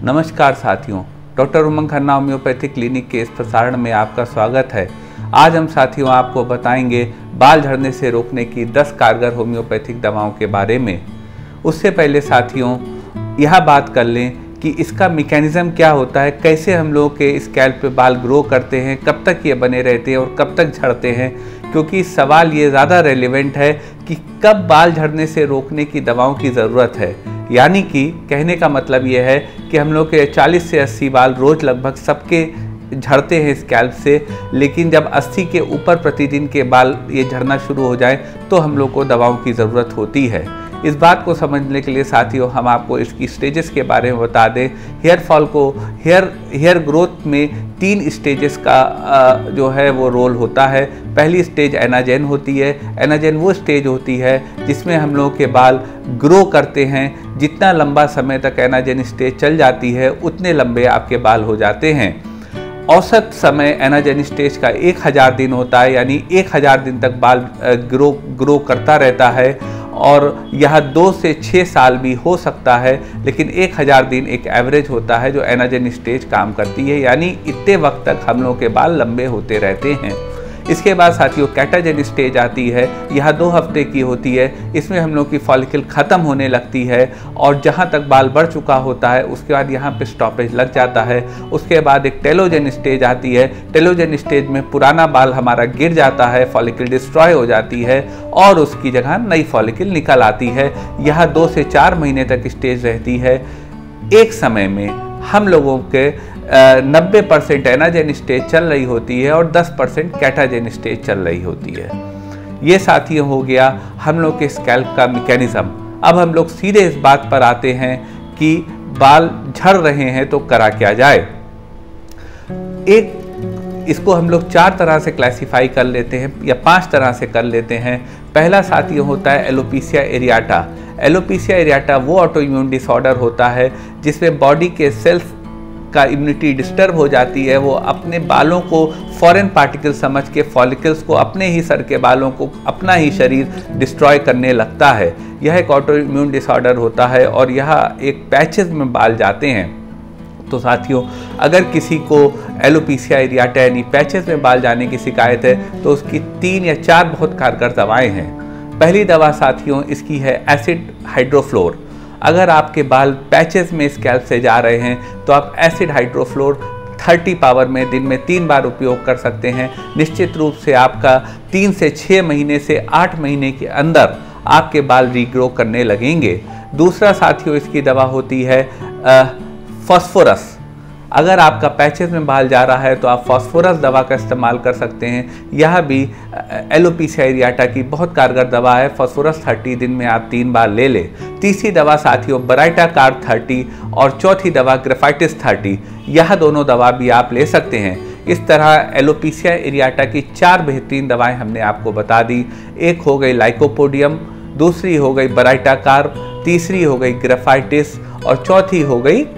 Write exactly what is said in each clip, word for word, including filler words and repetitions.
नमस्कार साथियों, doctor Umang Khanna homeopathic clinic के इस प्रसारण में आपका स्वागत है। आज हम साथियों आपको बताएंगे बाल झड़ने से रोकने की दस कारगर होम्योपैथिक दवाओं के बारे में। उससे पहले साथियों यह बात कर लें कि इसका मैकेनिज्म क्या होता है, कैसे हम लोगों के स्कैल्प पे बाल ग्रो करते हैं, कब तक ये बने रहते हैं और कब तक झड़ते हैं, क्योंकि सवाल ये ज़्यादा रेलेवेंट है कि कब बाल झड़ने से रोकने की दवाओं की ज़रूरत है। यानी कि कहने का मतलब ये है कि हम लोग के चालीस से अस्सी बाल रोज़ लगभग सबके झड़ते हैं स्कैल्प से, लेकिन जब अस्सी के ऊपर प्रतिदिन के बाल ये झड़ना शुरू हो जाए तो हम लोग को दवाओं की ज़रूरत होती है। इस बात को समझने के लिए साथियों हम आपको इसकी स्टेजेस के बारे में बता दें। हेयर फॉल को हेयर हेयर ग्रोथ में तीन स्टेजेस का जो है वो रोल होता है। पहली स्टेज एनाजेन होती है। एनाजेन वो स्टेज होती है जिसमें हम लोगों के बाल ग्रो करते हैं। जितना लंबा समय तक एनाजेन स्टेज चल जाती है उतने लंबे आपके बाल हो जाते हैं। औसत समय एनाजेन स्टेज का एक हज़ार दिन होता है, यानी एक हज़ार दिन तक बाल ग्रो ग्रो करता रहता है और यह दो से छः साल भी हो सकता है, लेकिन एक हज़ार दिन एक एवरेज होता है जो एनाजेन स्टेज काम करती है, यानी इतने वक्त तक हम लोग के बाल लंबे होते रहते हैं। इसके बाद साथियों कैटाजेन स्टेज आती है। यह दो हफ्ते की होती है। इसमें हम लोग की फॉलिकल ख़त्म होने लगती है और जहाँ तक बाल बढ़ चुका होता है उसके बाद यहाँ पे स्टॉपेज लग जाता है। उसके बाद एक टेलोजेन स्टेज आती है। टेलोजेन स्टेज में पुराना बाल हमारा गिर जाता है, फॉलिकल डिस्ट्रॉय हो जाती है और उसकी जगह नई फॉलिकल निकल आती है। यह दो से चार महीने तक स्टेज रहती है। एक समय में हम लोगों के नब्बे परसेंट एनाजेन स्टेज चल रही होती है और दस परसेंट कैटाजेन स्टेज चल रही होती है। ये साथियों हो गया हम लोग के स्कैल्प का मैकेनिज्म। अब हम लोग सीधे इस बात पर आते हैं कि बाल झड़ रहे हैं तो करा क्या जाए। एक इसको हम लोग चार तरह से क्लासिफाई कर लेते हैं या पांच तरह से कर लेते हैं। पहला साथियों होता है एलोपेशिया एरियाटा। एलोपेशिया एरियाटा वो ऑटो इम्यून डिसऑर्डर होता है जिसमें बॉडी के सेल्फ का इम्यूनिटी डिस्टर्ब हो जाती है। वो अपने बालों को फॉरेन पार्टिकल समझ के फॉलिकल्स को, अपने ही सर के बालों को अपना ही शरीर डिस्ट्रॉय करने लगता है। यह एक ऑटो इम्यून डिसऑर्डर होता है और यह एक पैचेस में बाल जाते हैं। तो साथियों अगर किसी को एलोपेशिया एरियाटा यानी पैचेस में बाल जाने की शिकायत है तो उसकी तीन या चार बहुत कारगर दवाएं हैं। पहली दवा साथियों इसकी है एसिड हाइड्रोफ्लोर। अगर आपके बाल पैचेस में स्कैल्प से जा रहे हैं तो आप एसिड हाइड्रोफ्लोर तीस पावर में दिन में तीन बार उपयोग कर सकते हैं। निश्चित रूप से आपका तीन से छः महीने से आठ महीने के अंदर आपके बाल रीग्रो करने लगेंगे। दूसरा साथियों इसकी दवा होती है फॉस्फोरस। अगर आपका पैचेस में बाल जा रहा है तो आप फॉस्फोरस दवा का इस्तेमाल कर सकते हैं। यह भी एलोपेशिया एरियाटा की बहुत कारगर दवा है। फॉस्फोरस तीस दिन में आप तीन बार ले लें। तीसरी दवा साथियों बराइटा कार्ब तीस और चौथी दवा ग्रेफाइटिस तीस। यह दोनों दवा भी आप ले सकते हैं। इस तरह एलोपेशिया एरियाटा की चार बेहतरीन दवाएं हमने आपको बता दी। एक हो गई लाइकोपोडियम, दूसरी हो गई बराइटा कार्ब, तीसरी हो गई ग्रेफाइटिस और चौथी हो गई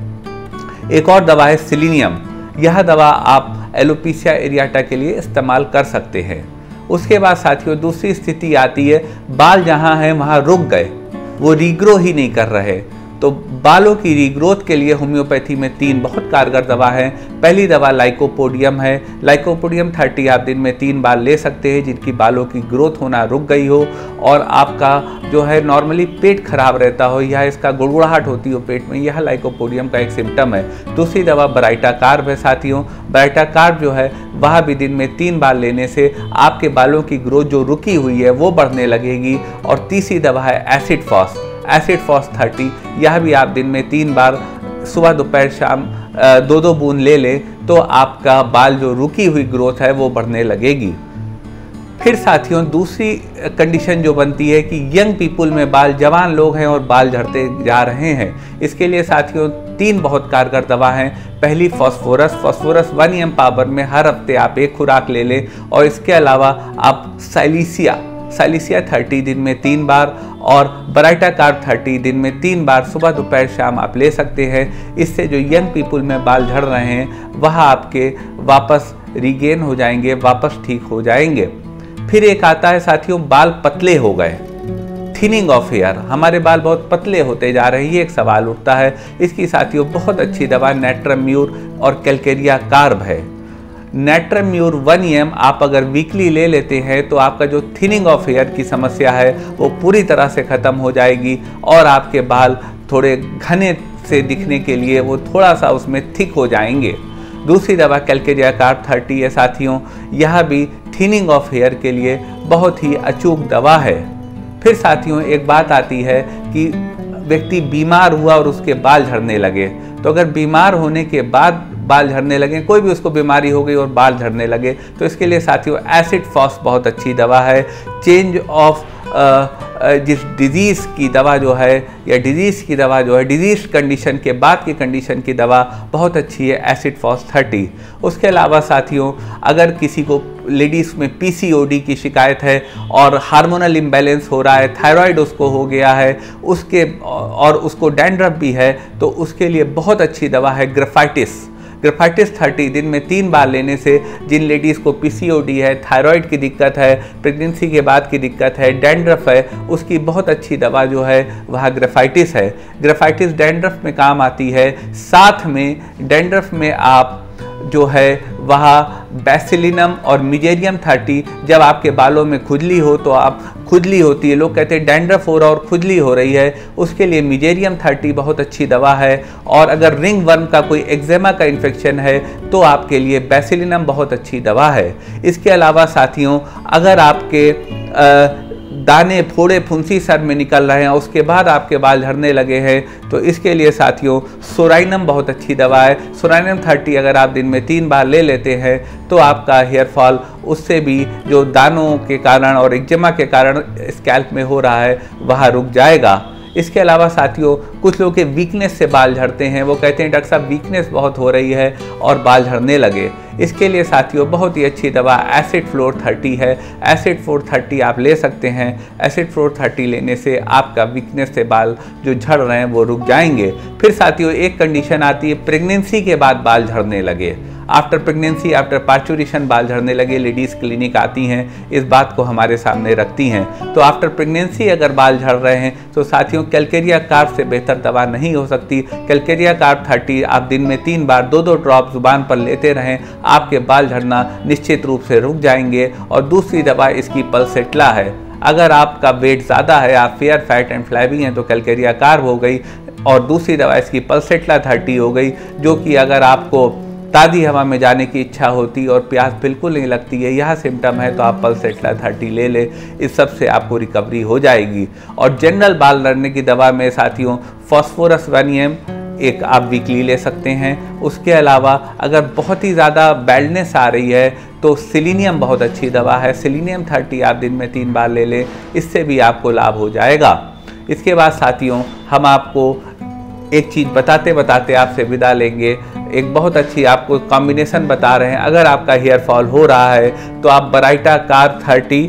एक और दवा है सिलीनियम। यह दवा आप एलोपेशिया एरियाटा के लिए इस्तेमाल कर सकते हैं। उसके बाद साथियों दूसरी स्थिति आती है बाल जहां हैं वहां रुक गए, वो रीग्रो ही नहीं कर रहे। तो बालों की रीग्रोथ के लिए होम्योपैथी में तीन बहुत कारगर दवा है। पहली दवा लाइकोपोडियम है। लाइकोपोडियम तीस आप दिन में तीन बार ले सकते हैं जिनकी बालों की ग्रोथ होना रुक गई हो और आपका जो है नॉर्मली पेट खराब रहता हो या इसका गुड़गुड़ाहट होती हो पेट में, यह लाइकोपोडियम का एक सिम्टम है। दूसरी दवा बराइटा कार्ब है साथियों। बराइटा कार्ब जो है वह भी दिन में तीन बार लेने से आपके बालों की ग्रोथ जो रुकी हुई है वो बढ़ने लगेगी। और तीसरी दवा है एसिड फॉस। एसिड फॉस तीस, यह भी आप दिन में तीन बार सुबह दोपहर शाम दो दो बूंद ले लें तो आपका बाल जो रुकी हुई ग्रोथ है वो बढ़ने लगेगी। फिर साथियों दूसरी कंडीशन जो बनती है कि यंग पीपल में बाल, जवान लोग हैं और बाल झड़ते जा रहे हैं, इसके लिए साथियों तीन बहुत कारगर दवा हैं। पहली phosphorus. Phosphorus one M power में हर हफ्ते आप एक खुराक ले लें और इसके अलावा आप साइलिसिया साइलिसिया तीस दिन में तीन बार और बराइटा कार्ब तीस दिन में तीन बार सुबह दोपहर शाम आप ले सकते हैं। इससे जो यंग पीपल में बाल झड़ रहे हैं वह आपके वापस रीगेन हो जाएंगे, वापस ठीक हो जाएंगे। फिर एक आता है साथियों बाल पतले हो गए, थिनिंग ऑफ हेयर, हमारे बाल बहुत पतले होते जा रहे हैं, ये एक सवाल उठता है। इसकी साथियों बहुत अच्छी दवा नेट्रम्यूर और कैलकेरिया कार्ब है। नेट्रम्यूर वन एम आप अगर वीकली ले लेते हैं तो आपका जो थिनिंग ऑफ हेयर की समस्या है वो पूरी तरह से ख़त्म हो जाएगी और आपके बाल थोड़े घने से दिखने के लिए वो थोड़ा सा उसमें थिक हो जाएंगे। दूसरी दवा कैलकेरिया कार्ब थर्टी है साथियों, यह भी थिनिंग ऑफ हेयर के लिए बहुत ही अचूक दवा है। फिर साथियों एक बात आती है कि व्यक्ति बीमार हुआ और उसके बाल झड़ने लगे, तो अगर बीमार होने के बाद बाल झड़ने लगे, कोई भी उसको बीमारी हो गई और बाल झड़ने लगे, तो इसके लिए साथियों एसिड फॉस बहुत अच्छी दवा है। चेंज ऑफ जिस डिजीज़ की दवा जो है या डिजीज़ की दवा जो है डिजीज़ कंडीशन के बाद की कंडीशन की दवा बहुत अच्छी है एसिड फॉस थर्टी। उसके अलावा साथियों अगर किसी को लेडीज़ में पीसीओडी की शिकायत है और हार्मोनल इम्बैलेंस हो रहा है, थायराइड उसको हो गया है उसके और उसको डैंड्रफ भी है, तो उसके लिए बहुत अच्छी दवा है ग्राफाइटिस। ग्राफाइटिस थर्टी दिन में तीन बार लेने से जिन लेडीज़ को पीसीओडी है, थायराइड की दिक्कत है, प्रेगनेंसी के बाद की दिक्कत है, डैंड्रफ है, उसकी बहुत अच्छी दवा जो है वह ग्राफाइटिस है। ग्राफाइटिस डैंड्रफ में काम आती है, साथ में डैंड्रफ में आप जो है वह बैसिलिनम और मिजेरियम थर्टी, जब आपके बालों में खुजली हो तो आप खुजली होती है, लोग कहते हैं डैंड्रफ हो रहा और खुजली हो रही है, उसके लिए मिजेरियम थर्टी बहुत अच्छी दवा है। और अगर रिंग वर्म का कोई एक्जेमा का इन्फेक्शन है तो आपके लिए बैसिलिनम बहुत अच्छी दवा है। इसके अलावा साथियों अगर आपके आ, दाने फोड़े फुंसी सर में निकल रहे हैं उसके बाद आपके बाल झड़ने लगे हैं तो इसके लिए साथियों सोराइनम बहुत अच्छी दवा है। सोराइनम थर्टी अगर आप दिन में तीन बार ले लेते हैं तो आपका हेयर फॉल उससे भी जो दानों के कारण और एक्जिमा के कारण स्कैल्प में हो रहा है वह रुक जाएगा। इसके अलावा साथियों कुछ लोग के वीकनेस से बाल झड़ते हैं, वो कहते हैं डॉक्टर साहब वीकनेस बहुत हो रही है और बाल झड़ने लगे। इसके लिए साथियों बहुत ही अच्छी दवा एसिड फ्लोर थर्टी है। एसिड फ्लोर थर्टी आप ले सकते हैं। एसिड फ्लोर थर्टी लेने से आपका वीकनेस से बाल जो झड़ रहे हैं वो रुक जाएंगे। फिर साथियों एक कंडीशन आती है प्रेगनेंसी के बाद बाल झड़ने लगे, आफ्टर प्रेगनेंसी आफ्टर पार्चुरेशन बाल झड़ने लगे, लेडीज़ क्लिनिक आती हैं इस बात को हमारे सामने रखती हैं। तो आफ्टर प्रेगनेंसी अगर बाल झड़ रहे हैं तो साथियों कैलकेरिया कार्ब से बेहतर दवा नहीं हो सकती। कैलकेरिया कार्ब थर्टी आप दिन में तीन बार दो दो ड्रॉप जुबान पर लेते रहें, आपके बाल झड़ना निश्चित रूप से रुक जाएंगे। और दूसरी दवा इसकी पल्सेट्ला है। अगर आपका वेट ज़्यादा है, आप फेयर फैट एंड फ्लैबी हैं तो कैलकेरिया कार्ब हो गई और दूसरी दवा इसकी पल्सेट्ला थर्टी हो गई, जो कि अगर आपको ताज़ी हवा में जाने की इच्छा होती और प्यास बिल्कुल नहीं लगती है, यह सिम्टम है तो आप पल्सेट्ला थर्टी ले ले, इस सब से आपको रिकवरी हो जाएगी। और जनरल बाल लड़ने की दवा में साथियों फॉस्फोरस वन एम एक आप वीकली ले सकते हैं। उसके अलावा अगर बहुत ही ज़्यादा बैल्डनेस आ रही है तो सिलीनियम बहुत अच्छी दवा है। सिलीनियम थर्टी आप दिन में तीन बार ले लें, इससे भी आपको लाभ हो जाएगा। इसके बाद साथियों हम आपको एक चीज़ बताते बताते आपसे विदा लेंगे। एक बहुत अच्छी आपको कॉम्बिनेशन बता रहे हैं। अगर आपका हेयर फॉल हो रहा है तो आप बराइटा कार्ब थर्टी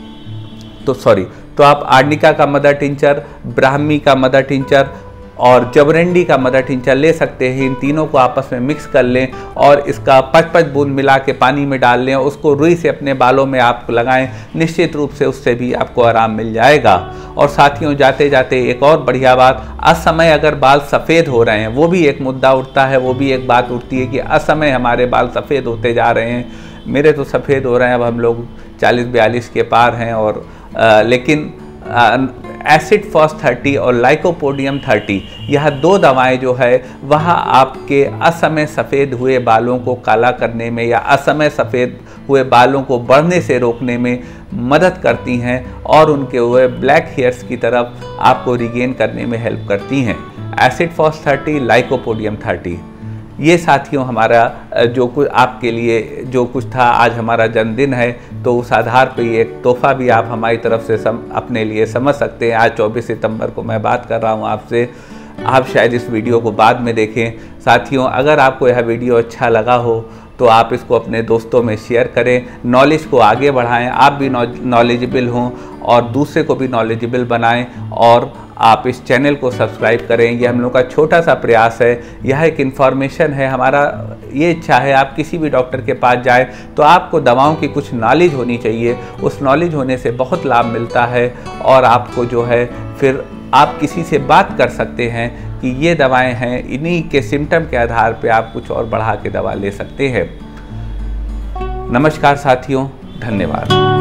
तो सॉरी तो आप आर्निका का मदर टिंचर, ब्राह्मी का मदर टिंचर और जबरेंडी का मदर टिंचर ले सकते हैं। इन तीनों को आपस में मिक्स कर लें और इसका पच पच बूंद मिला के पानी में डाल लें, उसको रुई से अपने बालों में आप लगाएं, निश्चित रूप से उससे भी आपको आराम मिल जाएगा। और साथियों जाते जाते एक और बढ़िया बात, असमय अगर बाल सफ़ेद हो रहे हैं, वो भी एक मुद्दा उठता है, वो भी एक बात उठती है कि असमय हमारे बाल सफ़ेद होते जा रहे हैं। मेरे तो सफ़ेद हो रहे हैं, अब हम लोग चालीस बयालीस के पार हैं और आ, लेकिन आ, एसिड फॉस थर्टी और लाइकोपोडियम थर्टी यह दो दवाएं जो है वह आपके असमय सफ़ेद हुए बालों को काला करने में या असमय सफ़ेद हुए बालों को बढ़ने से रोकने में मदद करती हैं और उनके हुए ब्लैक हेयर्स की तरफ आपको रिगेन करने में हेल्प करती हैं। Acid phos thirty, lycopodium thirty, ये साथियों हमारा जो कुछ आपके लिए जो कुछ था, आज हमारा जन्मदिन है तो उस आधार पे ये एक तोहफ़ा भी आप हमारी तरफ से सम, अपने लिए समझ सकते हैं। आज चौबीस सितंबर को मैं बात कर रहा हूँ आपसे, आप शायद इस वीडियो को बाद में देखें। साथियों अगर आपको यह वीडियो अच्छा लगा हो तो आप इसको अपने दोस्तों में शेयर करें, नॉलेज को आगे बढ़ाएं, आप भी नॉलेजेबल हों और दूसरे को भी नॉलेजेबल बनाएं और आप इस चैनल को सब्सक्राइब करें। यह हम लोग का छोटा सा प्रयास है, यह एक इन्फॉर्मेशन है। हमारा ये इच्छा है आप किसी भी डॉक्टर के पास जाए तो आपको दवाओं की कुछ नॉलेज होनी चाहिए। उस नॉलेज होने से बहुत लाभ मिलता है और आपको जो है फिर आप किसी से बात कर सकते हैं कि ये दवाएं हैं, इन्हीं के सिम्टम के आधार पे आप कुछ और बढ़ा के दवा ले सकते हैं। नमस्कार साथियों, धन्यवाद।